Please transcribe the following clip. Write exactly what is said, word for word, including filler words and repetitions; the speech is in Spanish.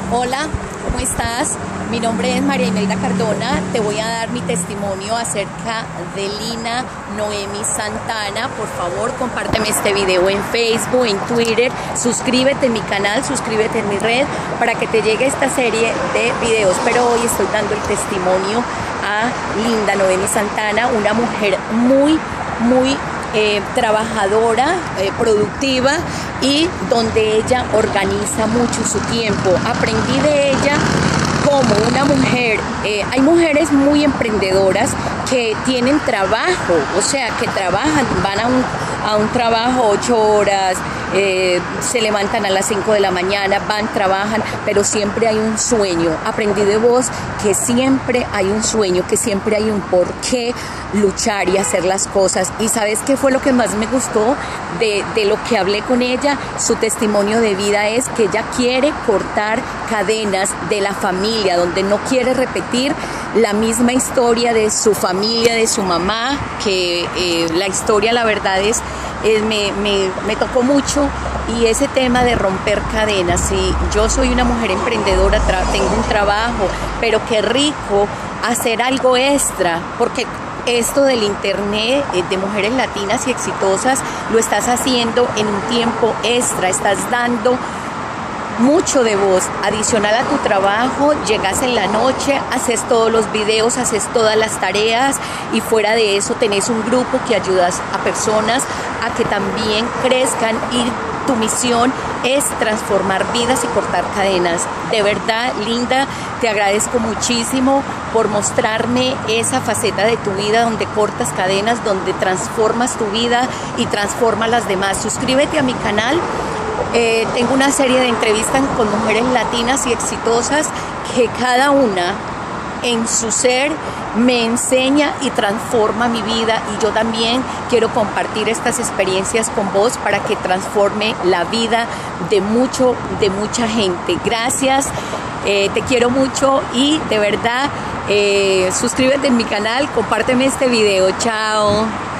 Hola, ¿cómo estás? Mi nombre es María Imelda Cardona. Te voy a dar mi testimonio acerca de Lina Noemi Santana. Por favor, compárteme este video en Facebook, en Twitter. Suscríbete en mi canal, suscríbete en mi red para que te llegue esta serie de videos. Pero hoy estoy dando el testimonio a Lina Noemi Santana, una mujer muy, muy Eh, trabajadora, eh, productiva, y donde ella organiza mucho su tiempo. Aprendí de ella como una mujer, eh, hay mujeres muy emprendedoras que tienen trabajo, o sea, que trabajan, van a un, a un trabajo ocho horas, eh, se levantan a las cinco de la mañana, van, trabajan, pero siempre hay un sueño. Aprendí de vos que siempre hay un sueño, que siempre hay un por qué luchar y hacer las cosas. ¿Y sabes qué fue lo que más me gustó de, de lo que hablé con ella? Su testimonio de vida es que ella quiere cortar cadenas de la familia, donde no quiere repetir la misma historia de su familia, de su mamá, que eh, la historia, la verdad es, es me, me, me tocó mucho. Y ese tema de romper cadenas, sí, yo soy una mujer emprendedora, tengo un trabajo, pero qué rico hacer algo extra, porque esto del internet eh, de mujeres latinas y exitosas lo estás haciendo en un tiempo extra, estás dando mucho de vos, adicional a tu trabajo. Llegas en la noche, haces todos los videos, haces todas las tareas, y fuera de eso tenés un grupo que ayudas a personas a que también crezcan, y tu misión es transformar vidas y cortar cadenas. De verdad, Linda, te agradezco muchísimo por mostrarme esa faceta de tu vida donde cortas cadenas, donde transformas tu vida y transformas las demás. Suscríbete a mi canal. Eh, tengo una serie de entrevistas con mujeres latinas y exitosas que cada una en su ser me enseña y transforma mi vida, y yo también quiero compartir estas experiencias con vos para que transforme la vida de mucho, de mucha gente. Gracias, eh, te quiero mucho, y de verdad eh, suscríbete en mi canal, compárteme este video. Chao.